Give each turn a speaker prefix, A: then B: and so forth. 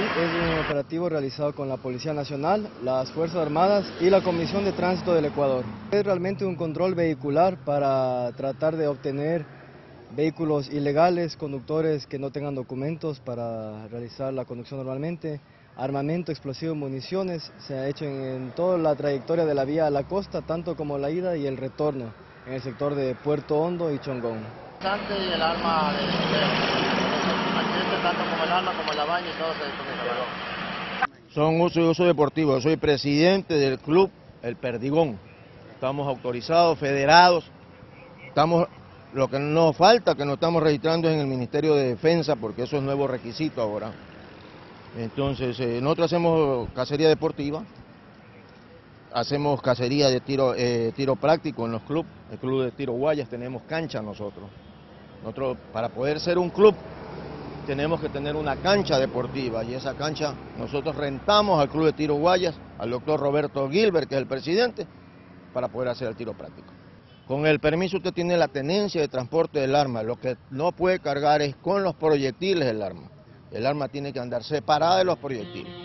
A: es un operativo realizado con la Policía Nacional, las Fuerzas Armadas y la Comisión de Tránsito del Ecuador. Es realmente un control vehicular para tratar de obtener vehículos ilegales, conductores que no tengan documentos para realizar la conducción normalmente, armamento, explosivos, municiones. Se ha hecho en toda la trayectoria de la vía a la costa, tanto como la ida y el retorno, en el sector de Puerto Hondo y Chongón.
B: Y el arma de accidente, tanto como el arma como la baña y todo se decomisaron.
C: Son uso y uso deportivo. Yo soy presidente del club El Perdigón. Estamos autorizados, federados. Lo que nos falta, que nos estamos registrando en el Ministerio de Defensa, porque eso es nuevo requisito ahora. Entonces, nosotros hacemos cacería deportiva, hacemos cacería de tiro práctico en los clubes. El club de tiro Guayas tenemos cancha nosotros. Nosotros, para poder ser un club, tenemos que tener una cancha deportiva, y esa cancha nosotros rentamos al club de tiro Guayas, al doctor Roberto Gilbert, que es el presidente, para poder hacer el tiro práctico. Con el permiso usted tiene la tenencia de transporte del arma. Lo que no puede cargar es con los proyectiles del arma. El arma tiene que andar separada de los proyectiles.